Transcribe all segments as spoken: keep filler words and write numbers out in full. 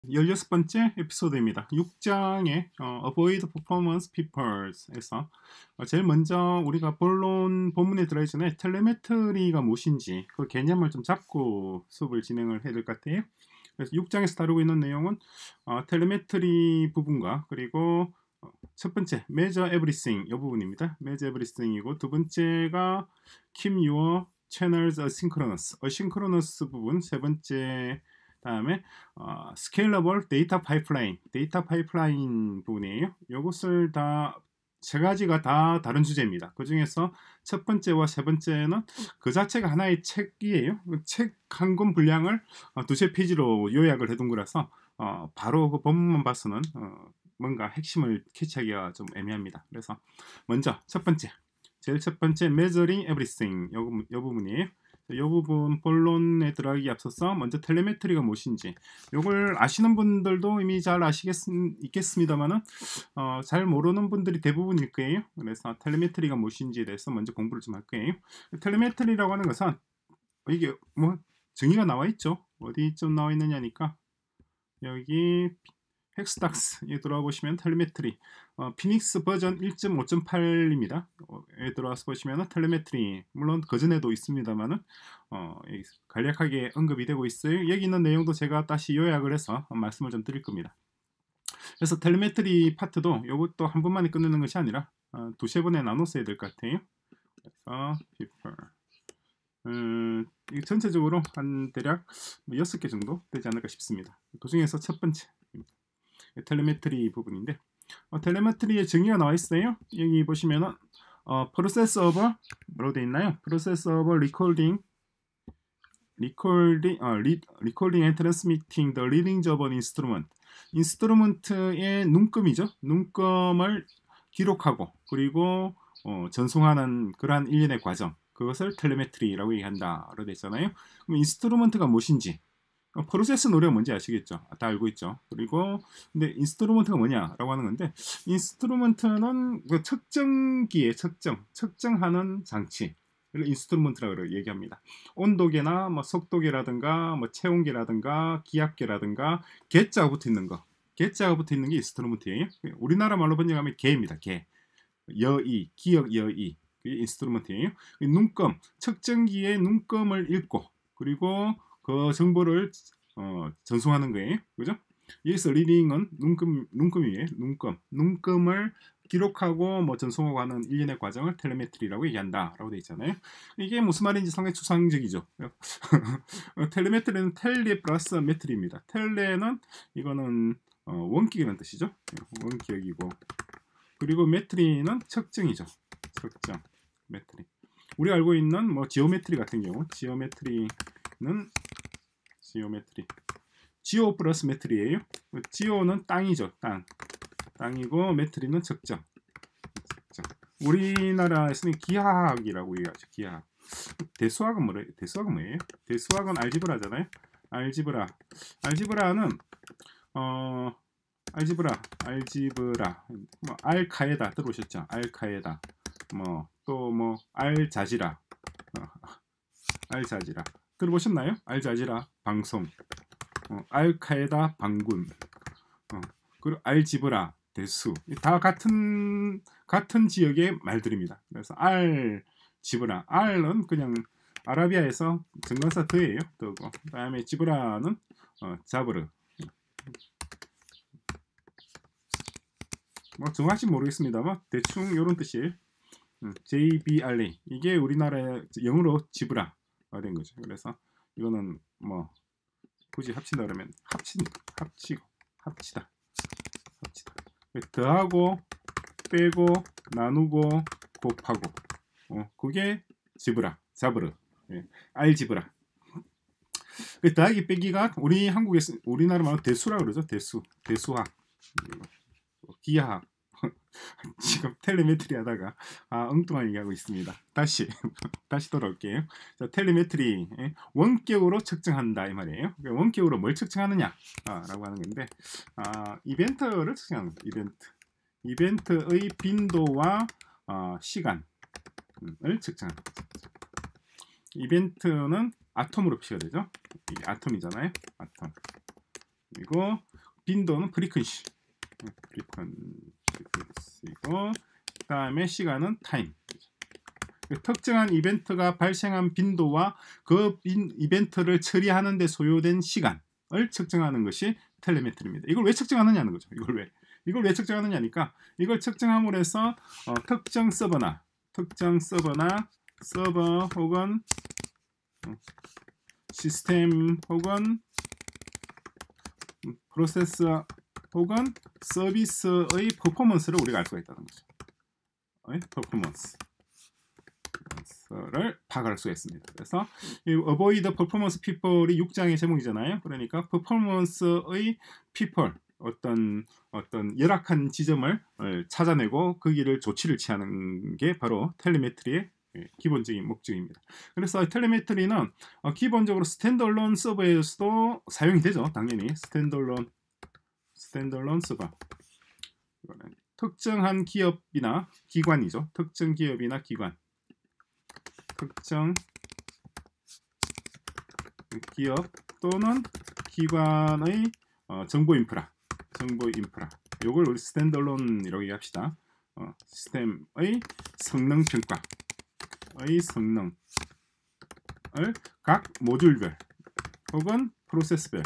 열여섯 번째 에피소드입니다. 육 장의 어, Avoid Performance Pitfalls에서 어, 제일 먼저 우리가 본론 본문에 들어가기 전에 텔레메트리가 무엇인지 그 개념을 좀 잡고 수업을 진행을 해야 될 것 같아요. 그래서 육 장에서 다루고 있는 내용은 어, 텔레메트리 부분과 그리고 어, 첫 번째 Measure Everything 이 부분입니다. Measure Everything이고 두 번째가 Keep Your Channels Asynchronous, Asynchronous 부분 세 번째 다음에 어, 스케일러블 데이터 파이프라인, 데이터 파이프라인 부분이에요. 이것을 다 세 가지가 다 다른 주제입니다. 그 중에서 첫 번째와 세 번째는 그 자체가 하나의 책이에요. 책 한 권 분량을 어, 두세 페이지로 요약을 해둔 거라서 어, 바로 그 본문만 봐서는 어, 뭔가 핵심을 캐치하기가 좀 애매합니다. 그래서 먼저 첫 번째, 제일 첫 번째 Measuring Everything 요, 요 부분이에요. 이 부분 본론에 들어가기 앞서서 먼저 텔레메트리가 무엇인지 이걸 아시는 분들도 이미 잘 아시겠습니다만은 어, 잘 모르는 분들이 대부분일 거예요. 그래서 텔레메트리가 무엇인지에 대해서 먼저 공부를 좀 할 거예요. 텔레메트리라고 하는 것은 이게 뭐 정의가 나와 있죠. 어디쯤 나와 있느냐니까 여기 헥스닥스에 들어와 보시면 텔레메트리 어, 피닉스 버전 일 점 오 점 팔입니다. 어, 에 들어와서 보시면 텔레메트리 물론 그전에도 있습니다만은 어, 간략하게 언급이 되고 있어요. 여기 있는 내용도 제가 다시 요약을 해서 말씀을 좀 드릴 겁니다. 그래서 텔레메트리 파트도 이것도 한 번만에 끝내는 것이 아니라 어, 두세 번에 나눠 써야 될 것 같아요. 그래서 people 음, 전체적으로 한 대략 여섯 개 정도 되지 않을까 싶습니다. 그 중에서 첫 번째 텔레메트리 부분인데 어, 텔레메트리의 정의가 나와 있어요. 여기 보시면은 어, process of 뭐라고 되어 있나요? process of recording recording 어, re, recording and transmitting the readings of an instrument. 인스트루먼트의 눈금이죠. 눈금을 기록하고 그리고 어, 전송하는 그러한 일련의 과정. 그것을 텔레메트리라고 얘기한다라고 되어 있잖아요. 그럼 인스트루먼트가 무엇인지 어, 프로세스 노래가 뭔지 아시겠죠? 다 알고 있죠. 그리고 근데 인스트루먼트가 뭐냐라고 하는 건데 인스트루먼트는 그 측정기의 측정, 측정하는 장치. 를 인스트루먼트라고 얘기합니다. 온도계나 뭐 속도계라든가 뭐 체온계라든가 기압계라든가 계자가 붙어 있는 거. 계자가 붙어 있는 게 인스트루먼트예요. 우리나라 말로 번역하면 개입니다. 개. 여의, 기역 여의. 그게 인스트루먼트예요. 눈금, 측정기의 눈금을 읽고 그리고 그 정보를 어, 전송하는 거예요. 그죠? 여기서 리딩은 눈금, 눈금이에요. 눈금. 눈금을 기록하고 뭐 전송하고 하는 일련의 과정을 텔레메트리라고 얘기한다라고 되어 있잖아요. 이게 무슨 말인지 상당히 추상적이죠. 텔레메트리는 텔레 플러스 메트리입니다. 텔레는 이거는 어, 원격이라는 뜻이죠. 원격이고 그리고 메트리는 측정이죠. 측정, 메트리. 우리가 알고 있는 뭐 지오메트리 같은 경우 지오메트리는 지오메트리 지오 플러스 메트리예요. 지오는 땅이죠. 땅. 땅이고 메트리는 측정. 측정. 우리나라에서는 기하학이라고 얘기하죠. 기하학. 대수학은 뭐래? 대수학은 뭐예요? 대수학은 알지브라잖아요. 알지브라. 알지브라는 어 알지브라, 알지브라, 뭐 알카에다 들어오셨죠? 알카에다, 뭐 또 뭐 알자지라, 어, 알자지라 들어보셨나요? 알자지라 방송, 어, 알카에다 반군, 어, 그리고 알지브라 대수 다 같은 같은 지역의 말들입니다. 그래서 알지브라, 알은 그냥 아라비아에서 정관사 드예요. 드고 그다음에 지브라는 어, 자브르. 뭐 정확히 모르겠습니다만 대충 이런 뜻이에요. 음, 제이비알에이 이게 우리나라의 영어로 지브라가 된 거죠. 그래서 이거는 뭐 굳이 합친다 그러면 합친 합치고 합치다 합치다 더하고 빼고 나누고 곱하고 어, 그게 지브라 자브르 예, 알지브라. 그 더하기 빼기가 우리 한국에서 우리나라 말로 대수라 그러죠. 대수 대수학 기하학 지금 텔레메트리 하다가 아, 엉뚱한 얘기하고 있습니다. 다시 다시 돌아올게요. 자, 텔레메트리 원격으로 측정한다 이 말이에요. 원격으로 뭘 측정하느냐 아, 라고 하는 건데 아, 이벤트를 측정하는 거예요. 이벤트 이벤트의 빈도와 어, 시간을 측정하는 거죠. 이벤트는 아톰으로 표시가 되죠. 이게 아톰이잖아요. 아톰. 그리고 빈도는 프리퀀시, 프리퀀시고, 그 다음에 시간은 타임. 특정한 이벤트가 발생한 빈도와 그 이벤트를 처리하는 데 소요된 시간을 측정하는 것이 텔레메트리입니다. 이걸 왜 측정하느냐는 거죠. 이걸 왜 이걸 왜 측정하느냐니까, 이걸 측정함으로 해서 어, 특정 서버나 특정 서버나 서버 혹은 어, 시스템 혹은 프로세서 혹은 서비스의 퍼포먼스를 우리가 알 수가 있다는 거죠. 어, 퍼포먼스 를 파악할 수가 있습니다. 그래서 이 Avoid Performance People이 육 장의 제목이잖아요. 그러니까 퍼포먼스의 people, 어떤 어떤 열악한 지점을 찾아내고 거기를 조치를 취하는 게 바로 텔레메트리의 기본적인 목적입니다. 그래서 텔레메트리는 기본적으로 스탠드얼론 서버에서도 사용이 되죠. 당연히 스탠드얼론 스탠드얼론 서버, 특정한 기업이나 기관이죠. 특정 기업이나 기관, 특정 기업 또는 기관의 어, 정보 인프라, 정보 인프라. 요걸 우리 스탠드얼론이라고 얘기합시다. 어, 시스템의 성능 평가의 성능을 각 모듈별 혹은 프로세스별,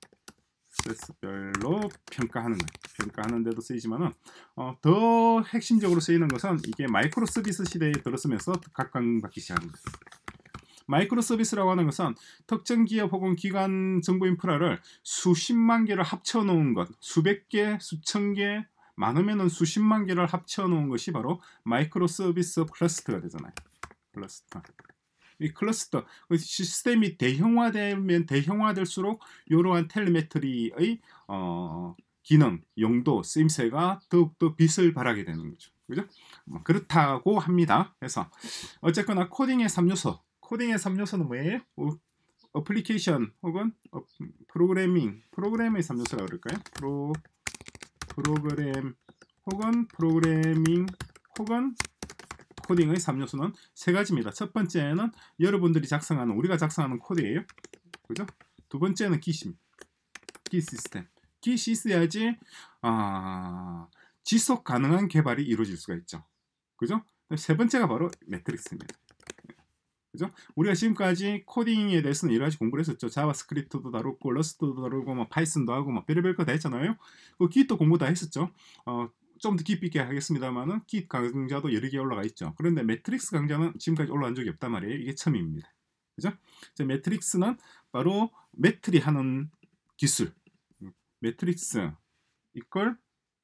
프로세스별로 평가하는 것. 평가하는 데도 쓰이지만은 어, 더 핵심적으로 쓰이는 것은 이게 마이크로 서비스 시대에 들어서면서 각광받기 시작한 거예요. 마이크로 서비스라고 하는 것은 특정 기업 혹은 기관 정보 인프라를 수십만 개를 합쳐 놓은 것, 수백 개, 수천 개, 많으면은 수십만 개를 합쳐 놓은 것이 바로 마이크로 서비스 클러스터가 되잖아요. 클러스터. 이 클러스터, 시스템이 대형화되면 대형화될수록 이러한 텔레메트리의 어, 기능, 용도, 쓰임새가 더욱더 빛을 발하게 되는 거죠. 그죠? 뭐 그렇다고 합니다. 그래서 어쨌거나 코딩의 삼 요소, 코딩의 삼 요소는 뭐예요? 어플리케이션 혹은 어, 프로그래밍, 프로그램의 삼 요소라고 그럴까요? 프로, 프로그램 혹은 프로그래밍 혹은 코딩의 삼 요소는 세 가지입니다. 첫 번째는 여러분들이 작성하는, 우리가 작성하는 코드예요. 그죠? 두 번째는 기시입니다. 기 시스템. 기시 있어야지 아, 지속 가능한 개발이 이루어질 수가 있죠. 그죠? 세 번째가 바로 매트릭스입니다. 그죠? 우리가 지금까지 코딩에 대해서는 여러 가지 공부를 했었죠. 자바스크립트도 다루고, 러스트도 다루고, 뭐 파이썬도 하고, 뭐 별의별 거 다 했잖아요. 그 Git도 공부 다 했었죠. 어, 좀 더 깊이 있게 하겠습니다만은 Git 강좌도 여러 개 올라가 있죠. 그런데 매트릭스 강좌는 지금까지 올라간 적이 없단 말이에요. 이게 처음입니다. 그죠? 매트릭스는 바로 매트리 하는 기술. 매트릭스 이퀄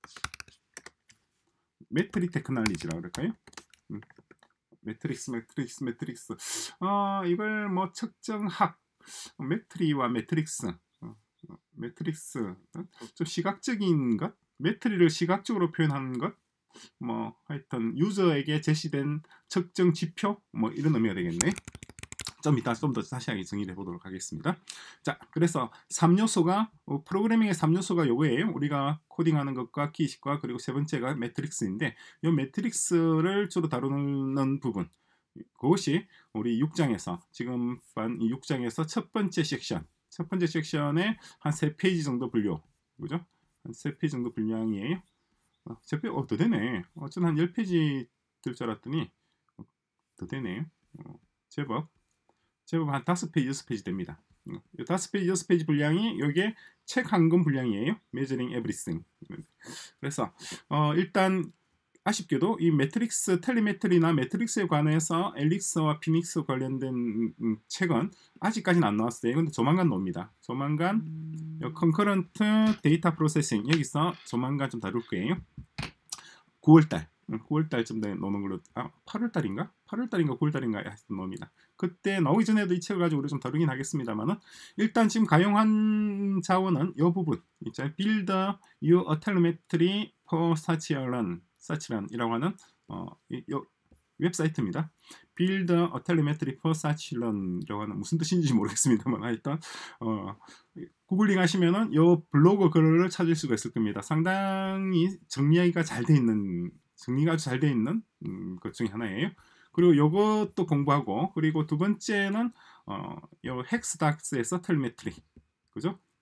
매트릭 테크놀로지라고 그럴까요? 음. 매트릭스, 매트릭스, 매트릭스. 아, 이걸 뭐 측정학, 매트리와 매트릭스, 어, 매트릭스, 좀 시각적인 것, 매트리를 시각적으로 표현하는 것, 뭐 하여튼 유저에게 제시된 측정 지표, 뭐 이런 의미가 되겠네. 좀 이따 좀 더 자세하게 정리를 해보도록 하겠습니다. 자, 그래서 삼 요소가 어, 프로그래밍의 삼 요소가 요거예요. 우리가 코딩하는 것과 기식과, 그리고 세 번째가 매트릭스인데, 이 매트릭스를 주로 다루는 부분, 그것이 우리 육 장에서 지금 반 육 장에서 첫 번째 섹션, 첫 번째 섹션에 한 세 페이지 정도 분량, 그죠? 한 세 페이지 정도 분량이에요. 어, 세 페이지, 어, 더 되네. 어, 저는 한 십 페이지 될 줄 알았더니 어, 더 되네요. 어, 제법. 제법 한 다섯 페이지, 여섯 페이지 됩니다. 이 다섯 페이지, 여섯 페이지 분량이 이게 책 한 권 분량이에요. Measuring Everything. 그래서 어, 일단 아쉽게도 이 매트릭스, 텔레메트리나 매트릭스에 관해서 엘릭스와 피닉스 관련된 음, 책은 아직까지는 안 나왔어요. 근데 조만간 나옵니다. 조만간 음... 컨커런트 데이터 프로세싱 여기서 조만간 좀 다룰 거예요. 구월달. 구월달쯤 돼 나오는 걸로, 아, 팔월달인가? 팔월달인가 구월달인가 하여튼 나옵니다. 그때 나오기 전에도 이 책을 가지고 우리 좀 다루긴 하겠습니다만은, 일단 지금 가용한 자원은 이 부분 있잖아요. Build your telemetry for Sacchiron, Sacchiron이라고 하는 어, 이, 이 웹사이트입니다. Build a telemetry for Sacchiron이라고 하는, 무슨 뜻인지 모르겠습니다만 하여튼 어, 구글링 하시면은 이 블로그 글을 찾을 수가 있을 겁니다. 상당히 정리하기가 잘 돼 있는, 정리가 아주 잘 돼 있는 음, 것 중에 하나예요. 그리고 이것도 공부하고, 그리고 두 번째는 어, 요 헥스닥스에서 텔메트리, 그죠?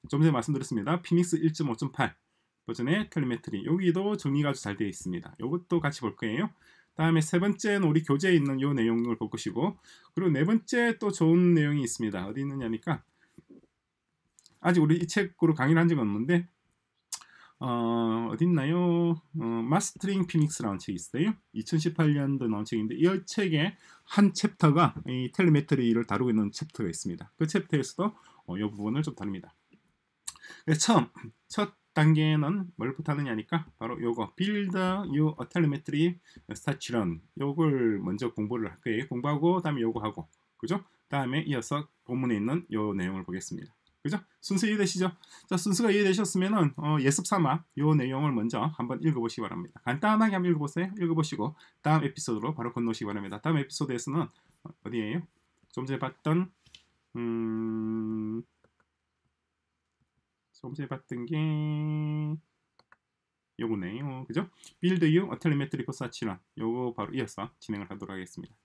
좀 전에 말씀드렸습니다. 피닉스 일 점 오 점 팔 버전의 텔레메트리, 여기도 정리가 아주 잘 되어 있습니다. 이것도 같이 볼 거예요. 다음에 세 번째는 우리 교재에 있는 요 내용을 볼 것이고, 그리고 네 번째 또 좋은 내용이 있습니다. 어디 있느냐니까, 아직 우리 이 책으로 강의를 한 적은 없는데 어, 어디 있나요? 어, 마스터링 피닉스라는 책이 있어요. 이천십팔 년도 나온 책인데, 이 책의 한 챕터가 이 텔레메트리를 다루고 있는 챕터가 있습니다. 그 챕터에서도 어, 이 부분을 좀 다룹니다. 그래서 처음 첫 단계는 뭘부터 하느냐니까, 바로 요거 Build Your Telemetry Station, 요걸 먼저 공부를 할 거예요. 공부하고 다음에 요거 하고, 그죠? 다음에 이어서 본문에 있는 요 내용을 보겠습니다. 그죠? 순서 이해되시죠? 자, 순서가 이해되셨으면은 어, 예습 삼아 요 내용을 먼저 한번 읽어보시기 바랍니다. 간단하게 한번 읽어보세요. 읽어보시고 다음 에피소드로 바로 건너오시기 바랍니다. 다음 에피소드에서는 어디에요? 좀 전에 봤던 음... 좀 전에 봤던 게 요거네요. 그죠? Build You a Telemetric Station, 요거 바로 이어서 진행을 하도록 하겠습니다.